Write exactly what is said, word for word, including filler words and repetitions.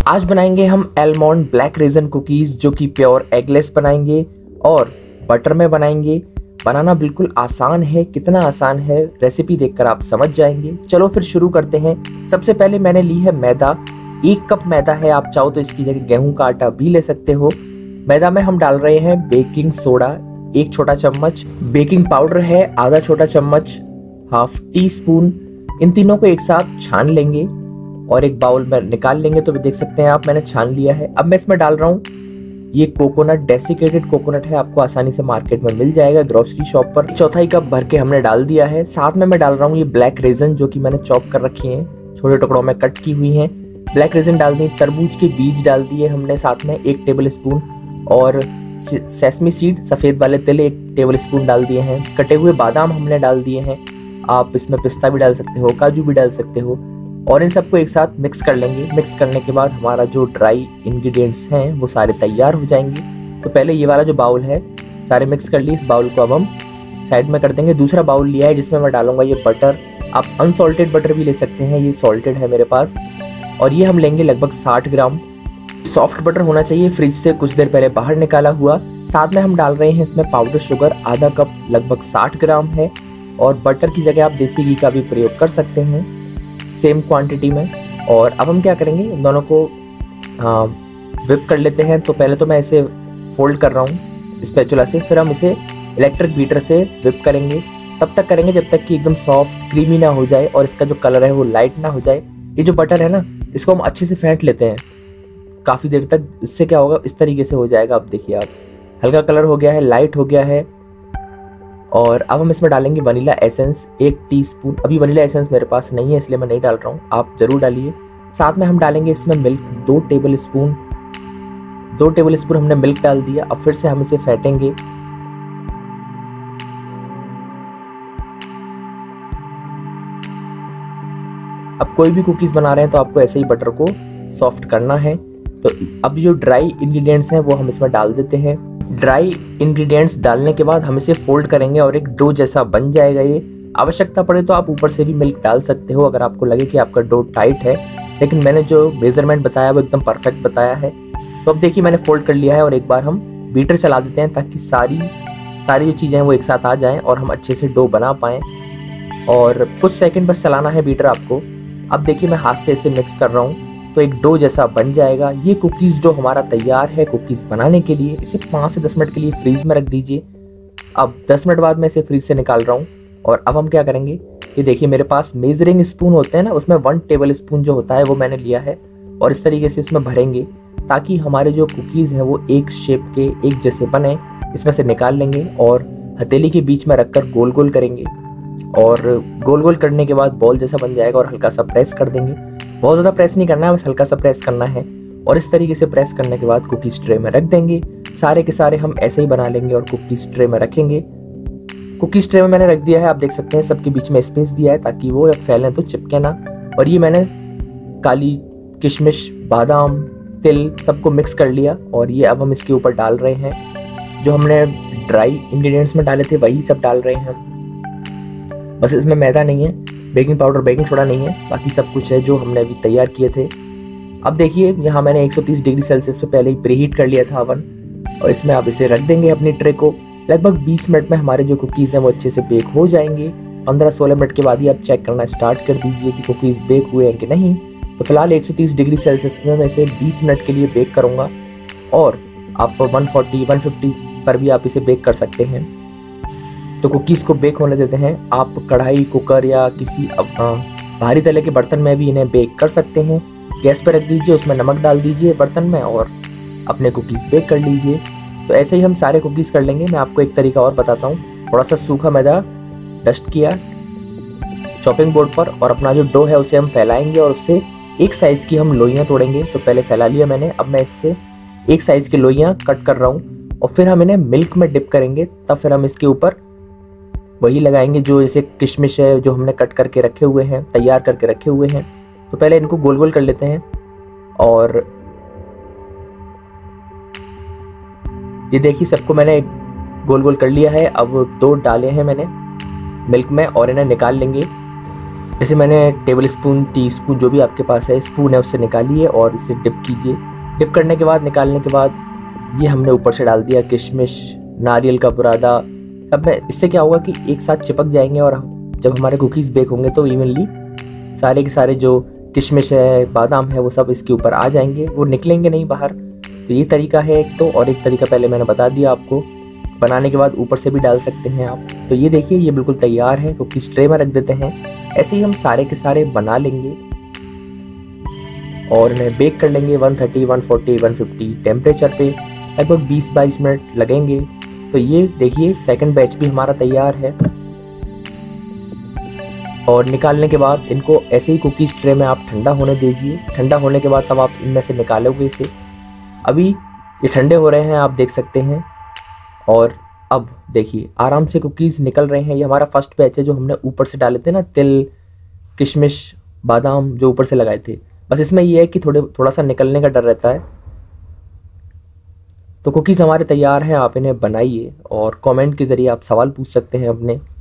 आज बनाएंगे हम एलमंड ब्लैक रेजन कुकीज जो कि प्योर एगलेस बनाएंगे और बटर में बनाएंगे। बनाना बिल्कुल आसान है, कितना आसान है रेसिपी देखकर आप समझ जाएंगे। चलो फिर शुरू करते हैं। सबसे पहले मैंने ली है मैदा, एक कप मैदा है। आप चाहो तो इसकी जगह गेहूं का आटा भी ले सकते हो। मैदा में हम डाल रहे हैं बेकिंग सोडा एक छोटा चम्मच, बेकिंग पाउडर है आधा छोटा चम्मच, हाफ टी स्पून। इन तीनों को एक साथ छान लेंगे और एक बाउल में निकाल लेंगे। तो देख सकते हैं आप मैंने छान लिया है। अब मैं इसमें डाल रहा हूँ ये कोकोनट, डेसिकेटेड कोकोनट है, आपको आसानी से मार्केट में मिल जाएगा ग्रोसरी शॉप पर। चौथाई कप भर के हमने डाल दिया है। साथ में मैं डाल रहा हूँ ये ब्लैक रेजन जो कि मैंने चॉप कर रखी है, छोटे टुकड़ों में कट की हुई है। ब्लैक रेजन डाल दी, तरबूज के बीज डाल दिए हमने साथ में एक टेबल स्पून, और सेसमी सीड सफेद वाले तिल एक टेबल स्पून डाल दिए हैं। कटे हुए बादाम हमने डाल दिए हैं। आप इसमें पिस्ता भी डाल सकते हो, काजू भी डाल सकते हो। और इन सबको एक साथ मिक्स कर लेंगे। मिक्स करने के बाद हमारा जो ड्राई इंग्रेडिएंट्स हैं वो सारे तैयार हो जाएंगे। तो पहले ये वाला जो बाउल है सारे मिक्स कर लिए, इस बाउल को अब हम साइड में कर देंगे। दूसरा बाउल लिया है जिसमें मैं डालूंगा ये बटर। आप अनसॉल्टेड बटर भी ले सकते हैं, ये सॉल्टेड है मेरे पास। और ये हम लेंगे लगभग साठ ग्राम। सॉफ्ट बटर होना चाहिए, फ्रिज से कुछ देर पहले बाहर निकाला हुआ। साथ में हम डाल रहे हैं इसमें पाउडर शुगर आधा कप, लगभग साठ ग्राम है। और बटर की जगह आप देसी घी का भी प्रयोग कर सकते हैं सेम क्वांटिटी में। और अब हम क्या करेंगे, इन दोनों को विप कर लेते हैं। तो पहले तो मैं इसे फोल्ड कर रहा हूँ स्पैचुला से, फिर हम इसे इलेक्ट्रिक बीटर से विप करेंगे। तब तक करेंगे जब तक कि एकदम सॉफ्ट क्रीमी ना हो जाए और इसका जो कलर है वो लाइट ना हो जाए। ये जो बटर है ना, इसको हम अच्छे से फेंट लेते हैं काफ़ी देर तक। इससे क्या होगा, इस तरीके से हो जाएगा। अब देखिए आप, हल्का कलर हो गया है, लाइट हो गया है। और अब हम इसमें डालेंगे वनीला एसेंस एक टीस्पून। अभी वनीला एसेंस मेरे पास नहीं है इसलिए मैं नहीं डाल रहा हूँ, आप जरूर डालिए। साथ में हम डालेंगे इसमें मिल्क दो टेबल स्पून। दो टेबल स्पून हमने मिल्क डाल दिया। अब फिर से हम इसे फेंटेंगे। अब कोई भी कुकीज बना रहे हैं तो आपको ऐसे ही बटर को सॉफ्ट करना है। तो अब जो ड्राई इंग्रेडिएंट्स हैं वो हम इसमें डाल देते हैं। ड्राई इंग्रेडिएंट्स डालने के बाद हम इसे फोल्ड करेंगे और एक डो जैसा बन जाएगा ये। आवश्यकता पड़े तो आप ऊपर से भी मिल्क डाल सकते हो अगर आपको लगे कि आपका डो टाइट है, लेकिन मैंने जो मेजरमेंट बताया वो एकदम परफेक्ट बताया है। तो अब देखिए मैंने फोल्ड कर लिया है और एक बार हम बीटर चला देते हैं ताकि सारी सारी जो चीज़ें हैं वो एक साथ आ जाएं और हम अच्छे से डो बना पाएँ। और कुछ सेकेंड बस चलाना है बीटर आपको। अब देखिए मैं हाथ से इसे मिक्स कर रहा हूँ तो एक डो जैसा बन जाएगा। ये कुकीज़ डो हमारा तैयार है कुकीज़ बनाने के लिए। इसे पाँच से दस मिनट के लिए फ्रीज में रख दीजिए। अब दस मिनट बाद मैं इसे फ्रीज से निकाल रहा हूँ। और अब हम क्या करेंगे, ये देखिए मेरे पास मेजरिंग स्पून होते हैं ना, उसमें वन टेबल स्पून जो होता है वो मैंने लिया है। और इस तरीके से इसमें भरेंगे ताकि हमारे जो कुकीज़ हैं वो एक शेप के एक जैसे बने। इसमें से निकाल लेंगे और हथेली के बीच में रखकर गोल गोल करेंगे। और गोल गोल करने के बाद बॉल जैसा बन जाएगा और हल्का सा प्रेस कर देंगे। बहुत ज़्यादा प्रेस नहीं करना है, बस हल्का सा प्रेस करना है। और इस तरीके से प्रेस करने के बाद कुकीज़ ट्रे में रख देंगे। सारे के सारे हम ऐसे ही बना लेंगे और कुकीज़ ट्रे में रखेंगे। कुकीज़ ट्रे में मैंने रख दिया है, आप देख सकते हैं सबके बीच में स्पेस दिया है ताकि वो फैलें तो चिपके ना। और ये मैंने काली किशमिश, बादाम, तिल सबको मिक्स कर लिया और ये अब हम इसके ऊपर डाल रहे हैं। जो हमने ड्राई इंग्रेडिएंट्स में डाले थे वही सब डाल रहे हैं। बस इसमें मैदा नहीं है, बेकिंग पाउडर, बेकिंग सोडा नहीं है, बाकी सब कुछ है जो हमने अभी तैयार किए थे। अब देखिए यहाँ मैंने एक सौ तीस डिग्री सेल्सियस पे पहले ही प्रीहीट कर लिया था ओवन, और इसमें आप इसे रख देंगे अपनी ट्रे को। लगभग बीस मिनट में हमारे जो कुकीज़ हैं वो अच्छे से बेक हो जाएंगे। पंद्रह सोलह मिनट के बाद ही आप चेक करना स्टार्ट कर दीजिए कि कुकीज़ बेक हुए हैं कि नहीं। तो फिलहाल एक सौ तीस डिग्री सेल्सियस में मैं इसे बीस मिनट के लिए बेक करूँगा। और आप एक सौ चालीस, एक सौ पचास पर भी आप इसे बेक कर सकते हैं। तो कुकीज़ को बेक होने देते हैं। आप कढ़ाई, कुकर या किसी भारी तले के बर्तन में भी इन्हें बेक कर सकते हैं। गैस पर रख दीजिए, उसमें नमक डाल दीजिए बर्तन में और अपने कुकीज़ बेक कर लीजिए। तो ऐसे ही हम सारे कुकीज़ कर लेंगे। मैं आपको एक तरीका और बताता हूँ। थोड़ा सा सूखा मैदा डस्ट किया चॉपिंग बोर्ड पर और अपना जो डो है उसे हम फैलाएंगे और उससे एक साइज़ की हम लोइयाँ तोड़ेंगे। तो पहले फैला लिया मैंने, अब मैं इससे एक साइज़ की लोइयाँ कट कर रहा हूँ और फिर हम इन्हें मिल्क में डिप करेंगे। तब फिर हम इसके ऊपर वही लगाएंगे जो जैसे किशमिश है जो हमने कट करके रखे हुए हैं, तैयार करके रखे हुए हैं। तो पहले इनको गोल गोल कर लेते हैं। और ये देखिए सबको मैंने गोल गोल कर लिया है। अब दो डाले हैं मैंने मिल्क में और इन्हें निकाल लेंगे। जैसे मैंने टेबल स्पून, टी स्पून, जो भी आपके पास है स्पून है उससे निकालिए और इसे डिप कीजिए। डिप करने के बाद, निकालने के बाद ये हमने ऊपर से डाल दिया किशमिश, नारियल का बुरादा। अब मैं इससे क्या होगा कि एक साथ चिपक जाएंगे और जब हमारे कुकीज़ बेक होंगे तो इवनली सारे के सारे जो किशमिश है, बादाम है, वो सब इसके ऊपर आ जाएंगे, वो निकलेंगे नहीं बाहर। तो ये तरीका है एक तो, और एक तरीका पहले मैंने बता दिया आपको, बनाने के बाद ऊपर से भी डाल सकते हैं आप। तो ये देखिए ये बिल्कुल तैयार है, कुकीज़ ट्रे में रख देते हैं। ऐसे ही हम सारे के सारे बना लेंगे और इन्हें बेक कर लेंगे one thirty, one forty, one fifty temperature पे। लगभग बीस बाईस मिनट लगेंगे। तो ये देखिए सेकंड बैच भी हमारा तैयार है। और निकालने के बाद इनको ऐसे ही कुकीज़ ट्रे में आप ठंडा होने दीजिए। ठंडा होने के बाद तब आप इनमें से निकालोगे इसे। अभी ये ठंडे हो रहे हैं, आप देख सकते हैं। और अब देखिए आराम से कुकीज़ निकल रहे हैं। ये हमारा फर्स्ट बैच है जो हमने ऊपर से डाले थे ना, तिल, किशमिश, बादाम जो ऊपर से लगाए थे। बस इसमें ये है कि थोड़े थोड़ा सा निकलने का डर रहता है। तो कुकीज़ हमारे तैयार हैं, आप इन्हें बनाइए और कमेंट के ज़रिए आप सवाल पूछ सकते हैं अपने।